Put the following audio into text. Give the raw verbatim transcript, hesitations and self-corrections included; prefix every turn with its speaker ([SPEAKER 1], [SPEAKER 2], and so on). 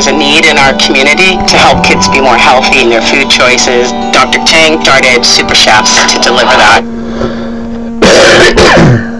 [SPEAKER 1] was a need in our community to help kids be more healthy in their food choices. Doctor Chang started Super Chefs to deliver that.